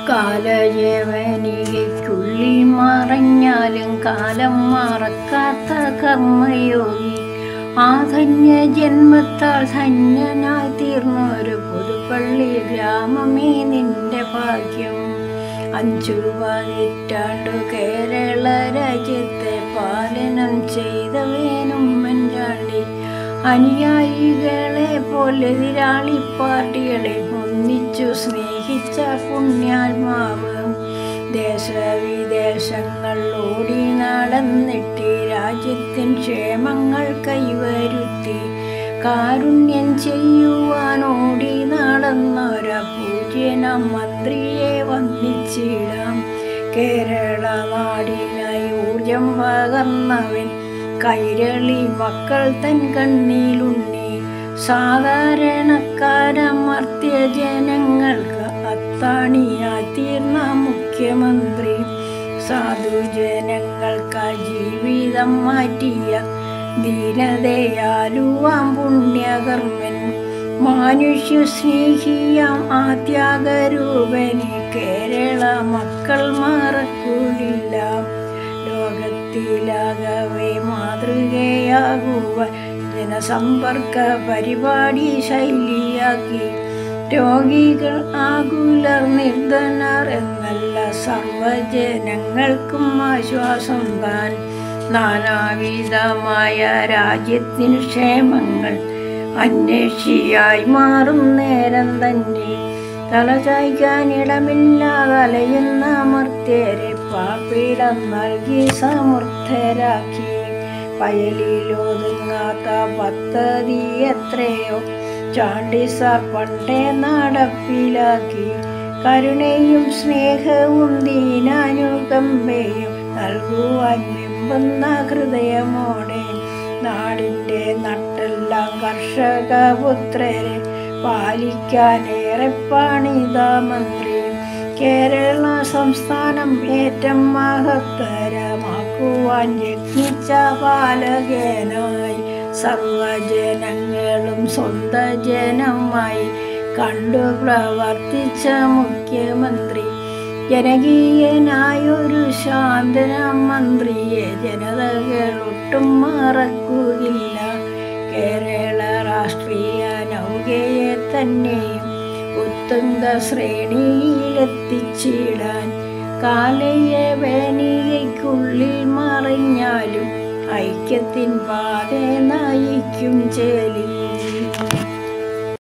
കാലയവനികയ്ക്കുള്ളിൽ മറഞ്ഞാലും കാലം മറക്കാത്ത കർമ്മയോഗി, ആ ധന്യ ജന്മത്താൽ ധന്യനായി തീർന്നൊരു പുതുപ്പള്ളി ഗ്രാമമേ നിന്റെ ഭാഗ്യം. 5 പതിറ്റാണ്ടു കേരള രാജ്യത്തെ പാലനം ചെയ്ത ഉമ്മൻചാണ്ടി, അനുയായികളെ പോലെ എതിരാളി പാർട്ടികളെ ഒന്നിച്ചു സ്നേഹിച്ച പുണ്യാത്മാവ്. ദേശവിദേശങ്ങൾ ഓടി നടന്നിട്ട് രാജ്യത്തിൻ ക്ഷേമങ്ങൾ കൈവരുത്തി, കാരുണ്യം ചെയ്യുവാൻ ഓടി നടന്നൊര പൂജ്യന മന്ത്രിയെ വന്ദിച്ചിടാം. കേരള നാടിനായി ഊർജം പകർന്നവൻ, കൈരളി മക്കൾ തൻ കണ്ണിലുണ്ണി. സാധാരണക്കാരമർത്തിയ ജനങ്ങൾക്ക് അത്താണിയായി തീർന്ന മുഖ്യമന്ത്രി, സാധുജനങ്ങൾക്ക് ജീവിതം മാറ്റിയ ദീനതയാലുവാം പുണ്യകർമ്മൻ. മനുഷ്യ സ്നേഹിയാം ആ ത്യാഗരൂപനെ കേരള മക്കൾ മറക്കുകയില്ല. ലോകത്തിലാകവേ മാതൃകയാകുവാൻ ജനസമ്പർക്ക പരിപാടി ശൈലിയാക്കി, രോഗികൾ ആകുലർ നിർധനർ എന്നല്ല സർവജനങ്ങൾക്കും ആശ്വാസം താൻ. നാനാവിധമായ രാജ്യത്തിൻ ക്ഷേമങ്ങൾ അന്വേഷിയായി മാറും നേരം തന്നെ, തലചായ്ക്കാനിടമില്ലാതെ അലയുന്ന അമർത്യരെ പാർപ്പിടം നൽകി സമൃദ്ധരാക്കി. വയലിലൊതുങ്ങാത്ത പദ്ധതി എത്രയോ ചാണ്ടി സാർ പണ്ടേ നടപ്പിലാക്കി. കരുണയും സ്നേഹവും ദീനാനുകമ്പയും നൽകുവാൻ വെമ്പുന്ന ഹൃദയമോടെ, നാടിൻ്റെ നട്ടെല്ലാം കർഷകപുത്രരെ പാലിക്കാനേറെ പണിത മന്ത്രി. കേരള സംസ്ഥാനം ഏറ്റം മഹത്തരമാക്കുവാൻ യത്നിച്ച പാലകനായി, സർവജനങ്ങളും സ്വന്ത ജനമായി കണ്ടു പ്രവർത്തിച്ച മുഖ്യമന്ത്രി. ജനകീയനായൊരു ശാന്തന മന്ത്രിയെ ജനതകൾ ഒട്ടും മറക്കുകയില്ല. കേരള രാഷ്ട്രീയ നൗകയെ തന്നെയും ഉത്തുംഗ ശ്രേണിയിലെത്തിച്ചിടാൻ, കാലയവനികയ്ക്കുള്ളിൽ മറിഞ്ഞാലും ഐക്യത്തിൻ പാത നയിക്കും ചേലി.